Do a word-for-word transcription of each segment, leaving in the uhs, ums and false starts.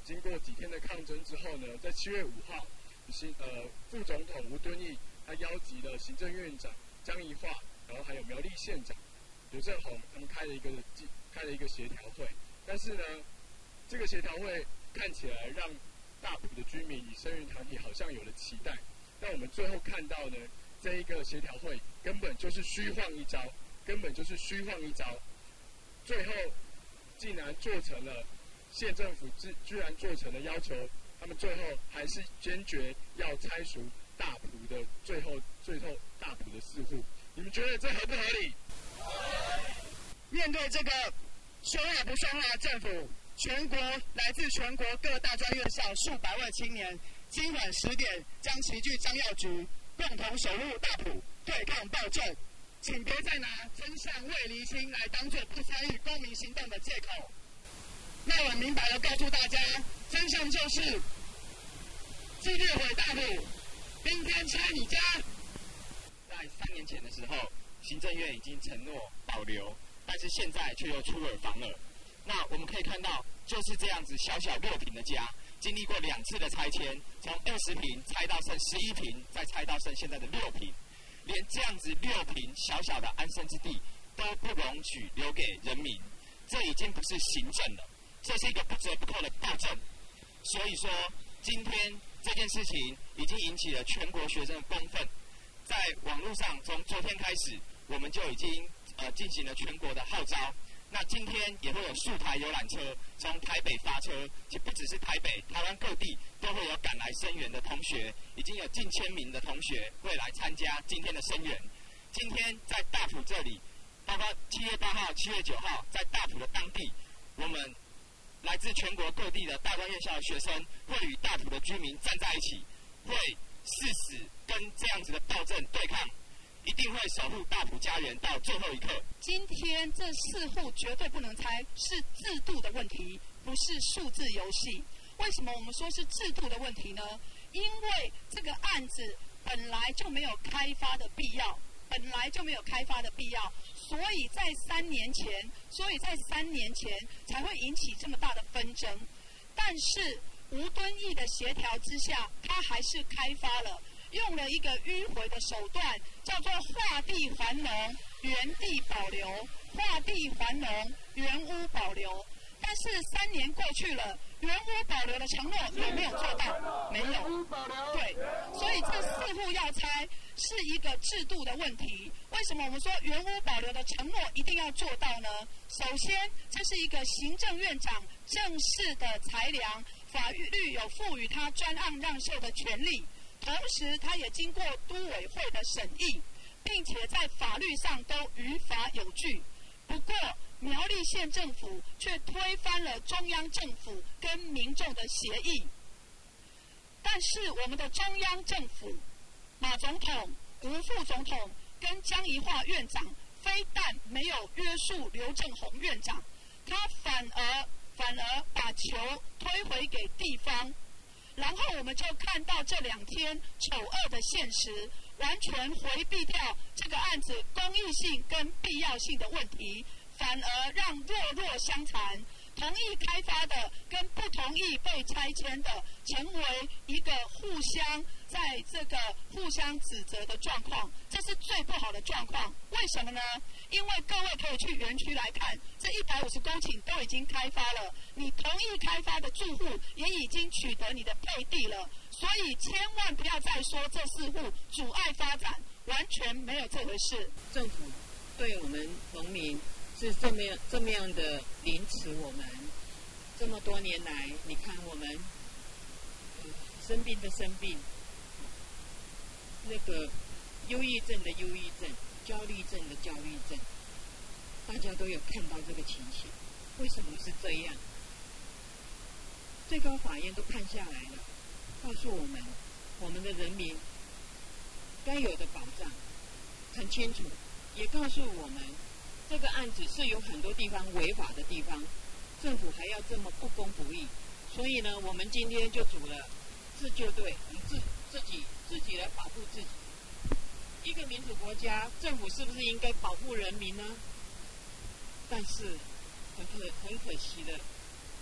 经过几天的抗争之后呢，在七月五号，行呃副总统吴敦义他邀集了行政院长江宜桦，然后还有苗栗县长刘正鸿，他们开了一个开了一个协调会。但是呢，这个协调会看起来让大埔的居民与声援团体好像有了期待，但我们最后看到呢，这一个协调会根本就是虚晃一招，根本就是虚晃一招，最后竟然做成了县政府居居然做成了要求，他们最后还是坚决要拆除大埔的最后最后大埔的四户，你们觉得这合不合理？ 面对这个说话不说话的政府，全国来自全国各大专院校数百位青年，今晚十点将齐聚张药局，共同守护大埔，对抗暴政。请别再拿真相未厘清来当作不参与公民行动的借口。那我明白了告诉大家，真相就是今日毁大埔，明天拆你家。 在三年前的时候，行政院已经承诺保留，但是现在却又出尔反尔。那我们可以看到，就是这样子小小六坪的家，经历过两次的拆迁，从二十坪拆到剩十一坪，再拆到剩现在的六坪，连这样子六坪小小的安身之地都不容许留给人民，这已经不是行政了，这是一个不折不扣的暴政。所以说，今天这件事情已经引起了全国学生的公愤，在网络上从昨天开始，我们就已经呃进行了全国的号召。那今天也会有数台游览车从台北发车，其实不只是台北，台湾各地都会有赶来声援的同学，已经有近千名的同学会来参加今天的声援。今天在大埔这里，包括七月八号、七月九号，在大埔的当地，我们来自全国各地的大专院校的学生会与大埔的居民站在一起，会誓死跟这样子的暴政对抗，一定会守护大埔家园到最后一刻。 今天这四户绝对不能拆，是制度的问题，不是数字游戏。为什么我们说是制度的问题呢？因为这个案子本来就没有开发的必要，本来就没有开发的必要，所以在三年前，所以在三年前才会引起这么大的纷争。但是吴敦义的协调之下，他还是开发了。用了一个迂回的手段，叫做划地还农、原地保留、划地还农、原屋保留。但是三年过去了，原屋保留的承诺有没有做到？没有。对，所以这四户要拆是一个制度的问题。为什么我们说原屋保留的承诺一定要做到呢？首先，这是一个行政院长正式的裁量，法律有赋予他专案让售的权利。同时，他也经过都委会的审议，并且在法律上都于法有据。不过，苗栗县政府却推翻了中央政府跟民众的协议。但是，我们的中央政府，马总统、吴副总统跟江宜桦院长，非但没有约束刘正鸿院长，他反而反而把球推回给地方。然后我们就看到这两天丑恶的现实，完全回避掉这个案子公益性跟必要性的问题，反而让弱弱相残，同意开发的跟不同意被拆迁的，成为一个互相在这个互相指责的状况，这是最不好的状况。为什么呢？因为各位可以去园区来看，这一百五十公顷都已经开发了，你同意开发的住户也已经取得你的配地了，所以千万不要再说这四户阻碍发展，完全没有这回事。 政府对我们农民是这么样这么样的凌迟我们，这么多年来，你看我们、呃、生病的生病，那个忧郁症的忧郁症，焦虑症的焦虑症，大家都有看到这个情形。为什么是这样？最高法院都判下来了，告诉我们，我们的人民该有的保障很清楚，也告诉我们，这个案子是有很多地方违法的地方，政府还要这么不公不义。所以呢，我们今天就组了自救队，我们自自己自己来保护自己。一个民主国家，政府是不是应该保护人民呢？但是很可很可惜的，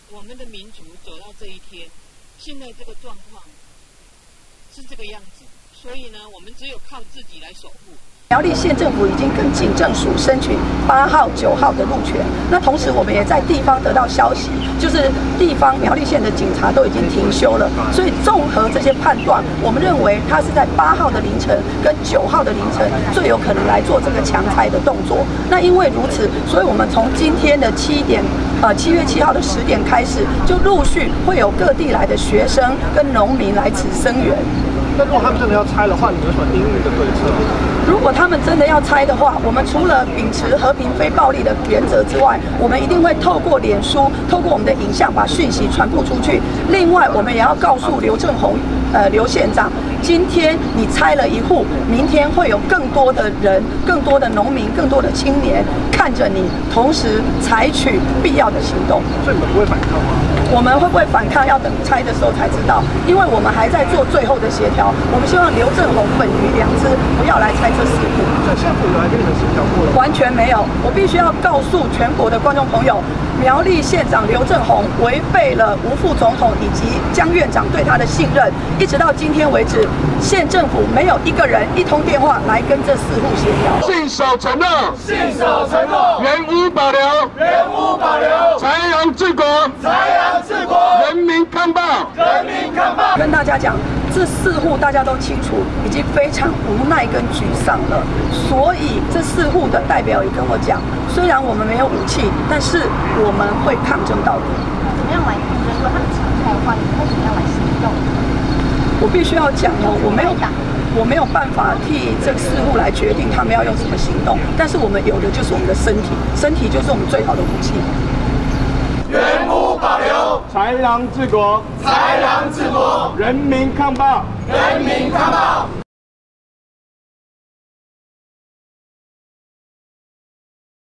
我们的民族走到这一天，现在这个状况是这个样子，所以呢，我们只有靠自己来守护。 苗栗县政府已经跟警政署申请八号、九号的路权。那同时，我们也在地方得到消息，就是地方苗栗县的警察都已经停休了。所以综合这些判断，我们认为他是在八号的凌晨跟九号的凌晨最有可能来做这个强拆的动作。那因为如此，所以我们从今天的七点，呃七月七号的十点开始，就陆续会有各地来的学生跟农民来此声援。 那如果他们真的要拆的话，你有什么应对的对策？ 如果他们真的要拆的话，我们除了秉持和平非暴力的原则之外，我们一定会透过脸书、透过我们的影像把讯息传播出去。另外，我们也要告诉刘正宏，呃，刘县长，今天你拆了一户，明天会有更多的人、更多的农民、更多的青年看着你，同时采取必要的行动。 所以你们不会反抗吗？ 我们会不会反抗，要等拆的时候才知道，因为我们还在做最后的协调。我们希望刘正宏本于良知，不要来拆这四户。 所以县府有来跟你们协调过了？ 完全没有。我必须要告诉全国的观众朋友，苗栗县长刘正宏违背了吴副总统以及江院长对他的信任，一直到今天为止，县政府没有一个人一通电话来跟这四户协调。 信守承诺， 信守承诺， 原屋保留， 原屋保留， 财阳治国， 财阳治国， 人民抗暴， 人民抗暴。 跟大家讲，这四户大家都清楚，已经非常无奈跟沮丧了。所以这四户的代表也跟我讲，虽然我们没有武器，但是我们会抗争到底。 怎么样来抗争？如果他们强拆的话，你们会怎么样来行动？ 我必须要讲哦，我没有我没有办法替这四户来决定他们要用什么行动，但是我们有的就是我们的身体，身体就是我们最好的武器。 原屋保留， 豺狼治国， 豺狼治国， 人民抗暴， 人民抗暴。